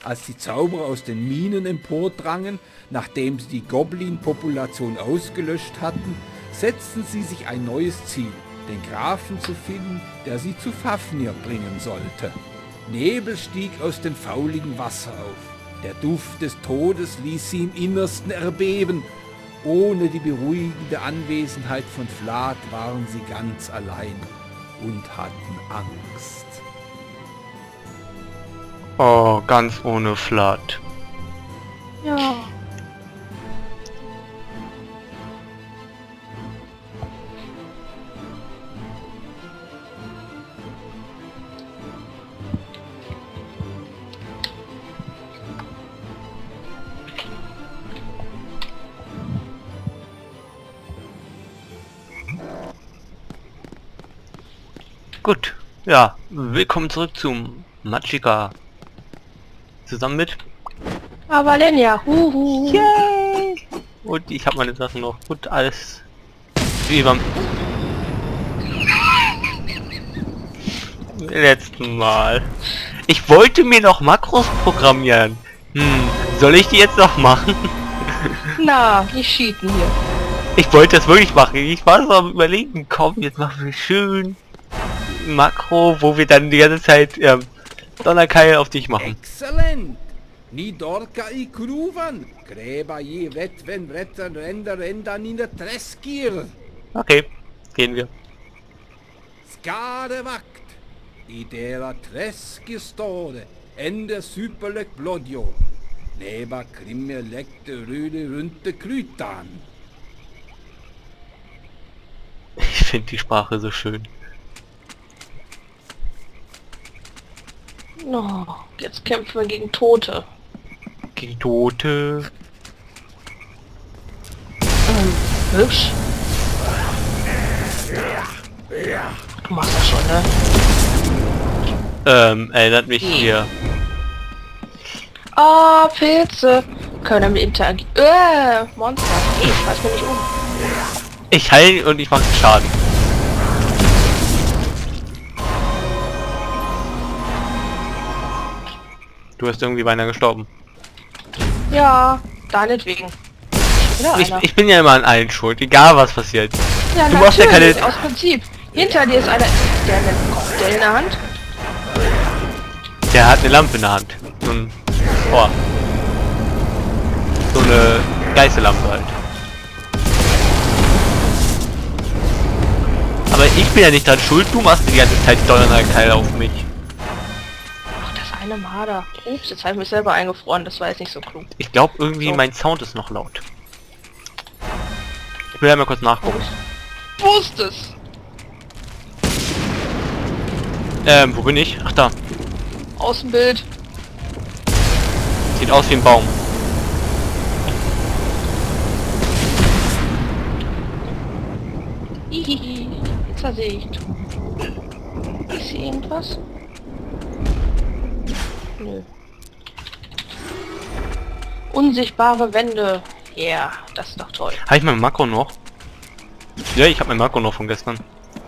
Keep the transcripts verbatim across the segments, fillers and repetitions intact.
als die Zauberer aus den Minen empordrangen, nachdem sie die Goblin-Population ausgelöscht hatten, setzten sie sich ein neues Ziel, den Grafen zu finden, der sie zu Fafnir bringen sollte. Nebel stieg aus dem fauligen Wasser auf. Der Duft des Todes ließ sie im Innersten erbeben. Ohne die beruhigende Anwesenheit von Vlad waren sie ganz allein und hatten Angst. Oh, ganz ohne Vlad. Ja. Gut, ja, willkommen zurück zum Magicka. Zusammen mit... Aber Lenja, huhu. Yay! Und ich habe meine Sachen noch. Gut, alles wie beim letzten Mal. Ich wollte mir noch Makros programmieren. Hm, soll ich die jetzt noch machen? Na, die cheaten hier. Ich wollte das wirklich machen. Ich war so am Überlegen, komm, jetzt machen wir schön Makro, wo wir dann die ganze Zeit ähm, Donnerkeil auf dich machen. Exzellent! Ni dorka i kruvan, greba i vetven vretten render rendan in der Treskir. Okay, gehen wir. Skade vakt, i dera Treskir ståde, ende superlek blodjo. Neba krimme lekte rüde runte krytan. Ich finde die Sprache so schön. Oh, jetzt kämpfen wir gegen Tote. Gegen Tote. Ähm, hübsch. Du machst das schon, ne? Ähm, erinnert mich hier. Ah, Pilze. Können damit interagieren. Äh, Monster. Ey, ich weiß mir nicht um. Ich heil und ich mache Schaden. Du hast irgendwie beinahe gestorben. Ja, deinetwegen. Wieder Ich, einer. ich bin ja immer an allen schuld, egal was passiert. Ja, du machst ja keine... aus Prinzip. Hinter dir ist einer, der hat einen Cocktail in der Hand. Der hat eine Lampe in der Hand. So ein... Oh. So eine Geisterlampe halt. Aber ich bin ja nicht dran schuld, du machst die ganze Zeit Donnerkeil auf mich. Ach, das eine Marder. Ups, jetzt habe ich mich selber eingefroren. Das war jetzt nicht so klug. Ich glaube irgendwie So. mein Sound ist noch laut. Ich will ja mal kurz nachgucken. Wusste es. Ähm, wo bin ich? Ach da. Außenbild. Sieht aus wie ein Baum. Hihihi. Jetzt sehe ich. Ist hier irgendwas? Nö. Unsichtbare Wände. Ja, yeah, das ist doch toll. Habe ich mein Makro noch? Ja, ich habe mein Makro noch von gestern.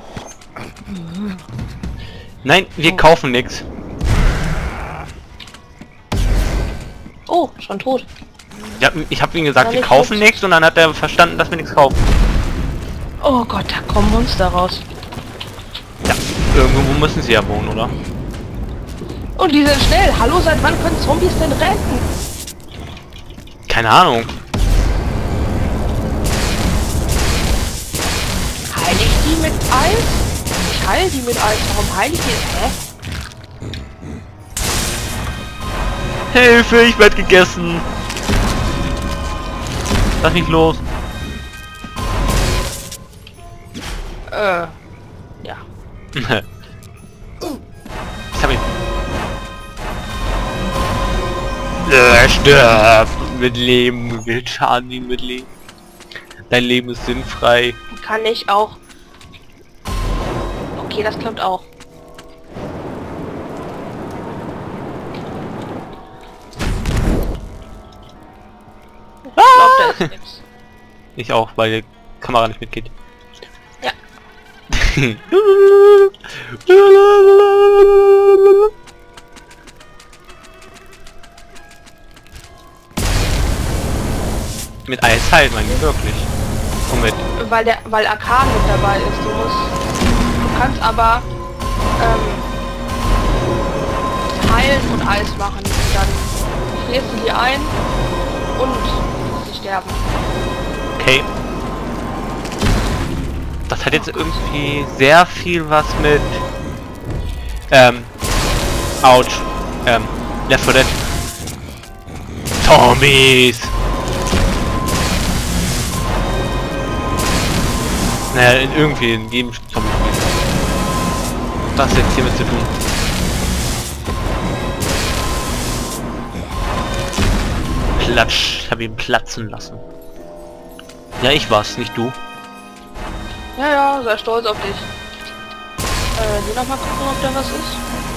Nein, wir Oh. kaufen nichts. Oh, schon tot. Ja, ich habe ihm gesagt, War wir nicht kaufen gut. nichts und dann hat er verstanden, dass wir nichts kaufen. Oh Gott, da kommen Monster raus. Ja, irgendwo müssen sie ja wohnen, oder? Und die sind schnell. Hallo, seit wann können Zombies denn rennen? Keine Ahnung. Heil ich die mit Eis? Ich heil die mit Eis. Warum heil ich die? Hä? Hilfe, ich werd gegessen. Lass mich los. Äh, ja. Ich hab ihn. Äh, stirb! Mit Leben, will Schaden ihn mit Leben. Dein Leben ist sinnfrei. Kann ich auch. Okay, das klappt auch. Ich glaube, da ist nichts. Ich auch, weil die Kamera nicht mitgeht. Ja. Mit Eis heilt man ihn wirklich. Und mit... Weil der, weil Arkan mit dabei ist. Du musst, du kannst aber ähm, heilen und Eis machen. Und dann frierst du die ein und sie sterben. Okay. Das hat jetzt irgendwie sehr viel was mit... Ähm... Autsch. Ähm... Left four Dead. Zombies! Naja, in irgendwie in jedem Zombie-Spiel. Was jetzt hiermit zu tun? Platsch. Ich habe ihn platzen lassen. Ja, ich war's, nicht du. Ja, ja, sei stolz auf dich. Äh, hier noch mal gucken, ob da was ist.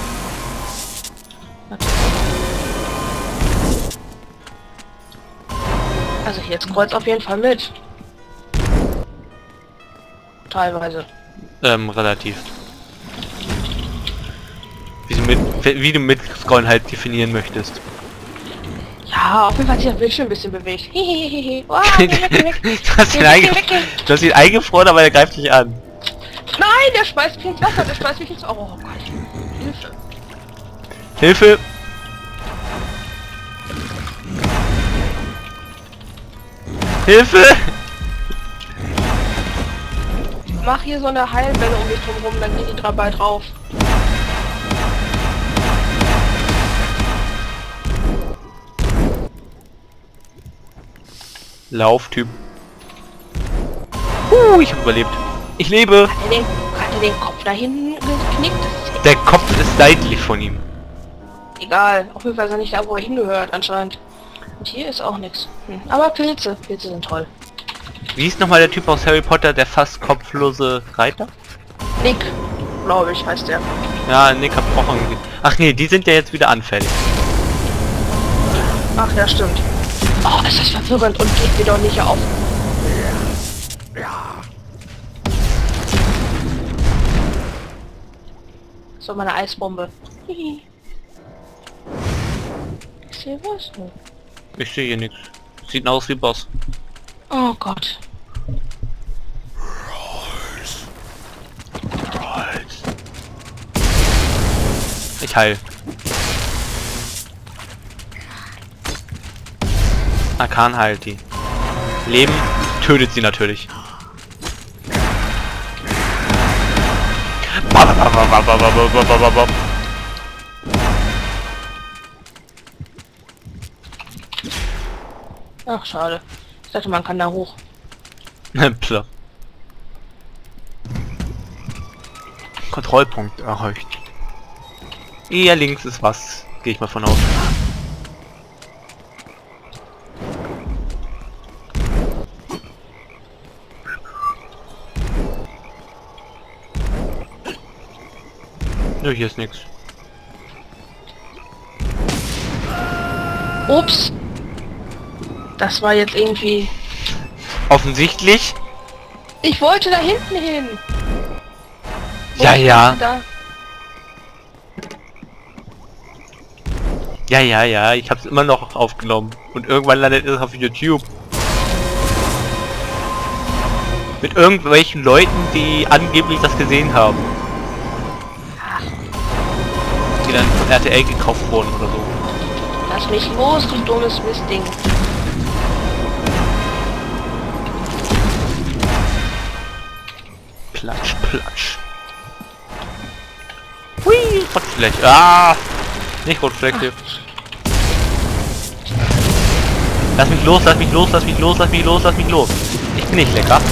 Warte. Also hier jetzt Kreuz auf jeden Fall mit. Teilweise. Ähm, relativ. Wie du mit, wie du mit Scrollen halt definieren möchtest. Ja, auf jeden Fall hat sich das Bildschirm ein bisschen bewegt. Hehehehe. Wow, geh weg, geh weg. Du hast ihn, Geh weg, einge geh weg, geh. du hast ihn eingefroren, aber er greift dich an. Nein, der schmeißt mich ins Wasser, der schmeißt mich ins... Oh Gott. Hilfe. Hilfe! Hilfe! Mach hier so eine Heilwelle um dich drum rum, dann gehen die dabei drauf. Lauftyp. Uh, ich habe überlebt. Ich lebe. Hat er den, hat er den Kopf da hinten geknickt? Das ist Der Kopf ist seitlich von ihm. egal. Auf jeden Fall ist er nicht da, wo er hingehört, anscheinend. Und hier ist auch nichts. Hm. Aber Pilze. Pilze sind toll. Wie ist nochmal der Typ aus Harry Potter, der fast kopflose Reiter? Nick, glaube ich, heißt der. Ja, Nick hat auch irgendwie... Ach nee, die sind ja jetzt wieder anfällig. Ach ja, stimmt. Oh, ist das verwirrend und geht mir doch nicht auf. So, meine Eisbombe. Hihi. Ich sehe was. Ich sehe hier nichts. Sieht aus wie Boss. Oh Gott. Ich heil. Arkan heilt die. Leben tötet sie natürlich. Ach, schade. Ich dachte, man kann da hoch. Plop. Kontrollpunkt erreicht. Hier links ist was. Gehe ich mal von aus. Nö, hier ist nichts. Ups. Das war jetzt irgendwie... Offensichtlich. Ich wollte da hinten hin. Wo Ja, ist ja. Da? Ja, ja, ja. Ich hab's immer noch aufgenommen. Und irgendwann landet es auf YouTube. Mit irgendwelchen Leuten, die angeblich das gesehen haben. Die dann von R T L gekauft wurden oder so. Lass mich los, du dummes Mistding. Platsch, platsch. Hui, Rotfläche. Ah! Nicht Rotfläche. Lass mich los, lass mich los, lass mich los, lass mich los, lass mich los. Ich bin nicht lecker.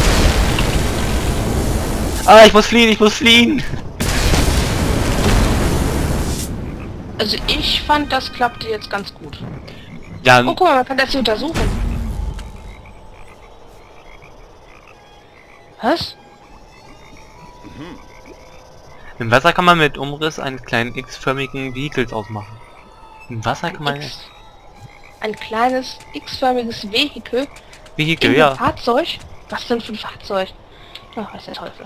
Ah, ich muss fliehen, ich muss fliehen. Also ich fand, das klappte jetzt ganz gut. Ja, Oh, guck mal, man kann das hier untersuchen. Was? im Wasser kann man mit Umriss eines kleinen x-förmigen Vehikels ausmachen. Im Wasser kann man... X. Ein kleines x-förmiges Vehikel. Vehikel, in ja. dem Fahrzeug? Was denn für ein Fahrzeug? Ach, was der Teufel.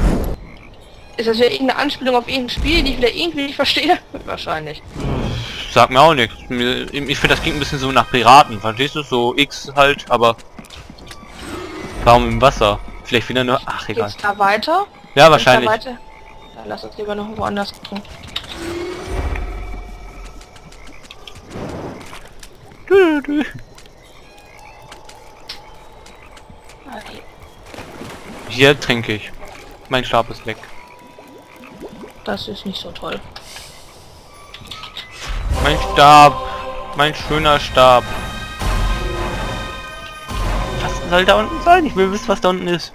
Ist das wieder irgendeine Anspielung auf irgendein Spiel, die ich wieder irgendwie nicht verstehe? Wahrscheinlich. Sagt mir auch nichts. Mir- Ich finde, das klingt ein bisschen so nach Piraten. Verstehst du? So X halt, aber... Warum im Wasser? Vielleicht wieder nur... Ach, egal. Geht's da weiter? Ja, Geht's wahrscheinlich. Da weiter? Dann lass uns lieber noch woanders gucken. Dü, dü. Okay. Hier trinke ich. Mein Stab ist weg. Das ist nicht so toll. Mein Stab. Mein schöner Stab. Was soll da unten sein? Ich will wissen, was da unten ist.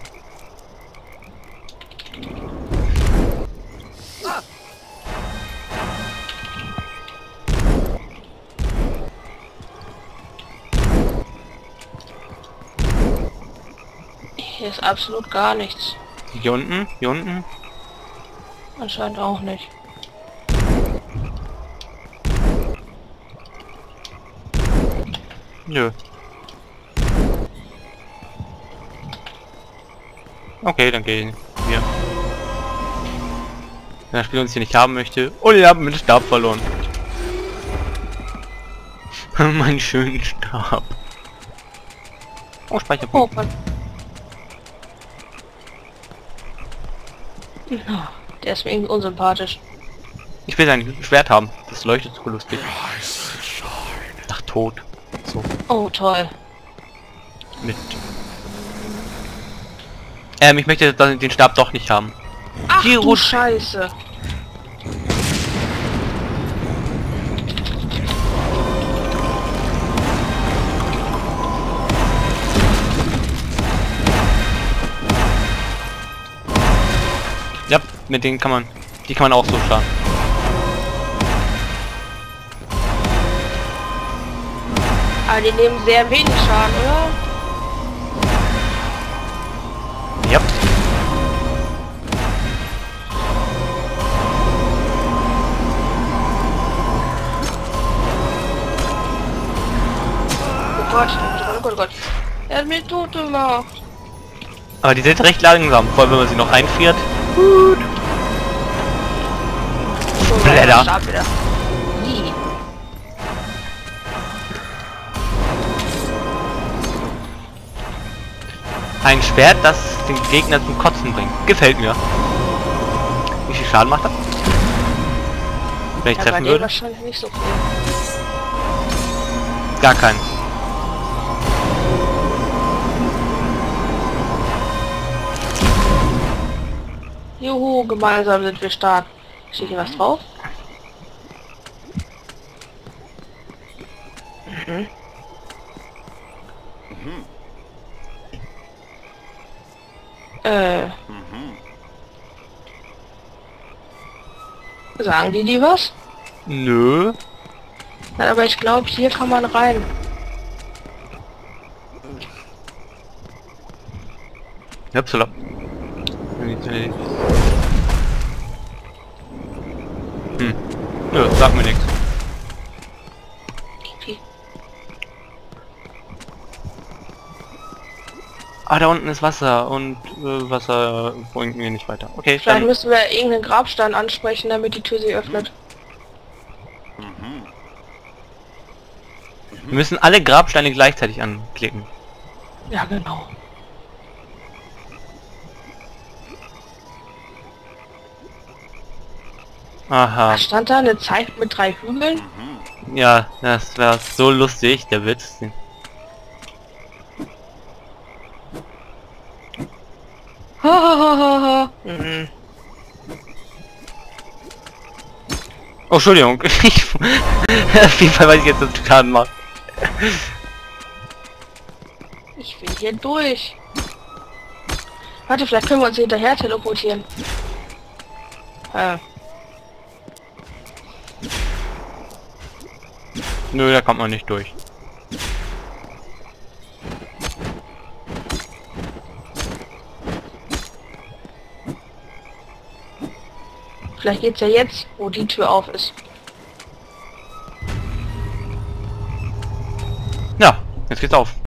Hier ist absolut gar nichts. Hier unten? Hier unten? Anscheinend auch nicht. Nö. Okay, dann gehen wir. Wenn das Spiel uns hier nicht haben möchte. Oh, wir haben den Stab verloren. Mein schönen Stab. Oh, Oh, Speicherpunkt. Mann. Na, der ist mir irgendwie unsympathisch. Ich will sein Schwert haben. Das leuchtet so lustig. Ach, tot. So. Oh, toll. Mit. Ähm, ich möchte dann den Stab doch nicht haben. Ach Die du Rot- Scheiße. Ja, mit denen kann man. Die kann man auch so schlagen. Aber die nehmen sehr wenig Schaden, oder? Ja. Oh Gott, oh Gott, oh Gott. Er hat mich tot gemacht. Aber die sind recht langsam, vor allem wenn man sie noch einfriert. So, Blätter. Stab wieder. Ih. Ein Schwert, das den Gegner zum Kotzen bringt. Gefällt mir. Wie viel Schaden macht das? Wenn ich Ja, bei treffen denen würde? wahrscheinlich nicht so viel. Gar keinen. Juhu, gemeinsam sind wir stark. Steht hier was drauf? Mhm. Äh. Sagen die die was? Nö. Nein, aber ich glaube, hier kann man rein. Upsala. Hm. Nö, sag mir nichts. Okay. Ah, da unten ist Wasser und äh, Wasser bringt mir nicht weiter. Okay, Vielleicht dann müssen wir irgendeinen Grabstein ansprechen, damit die Tür sich öffnet. wir müssen alle Grabsteine gleichzeitig anklicken. Ja, genau. Aha. Stand da eine Zeit mit drei Hügeln? Ja, das wäre so lustig, der Witz. Hahaha. Mhm. Oh, Entschuldigung. Ich, auf jeden Fall weiß ich jetzt, dass du Schaden macht. Ich will hier durch. Warte, vielleicht können wir uns hinterher teleportieren. Äh. Nö, da kommt man nicht durch. Vielleicht geht's ja jetzt, wo die Tür auf ist. Ja, jetzt geht's auf.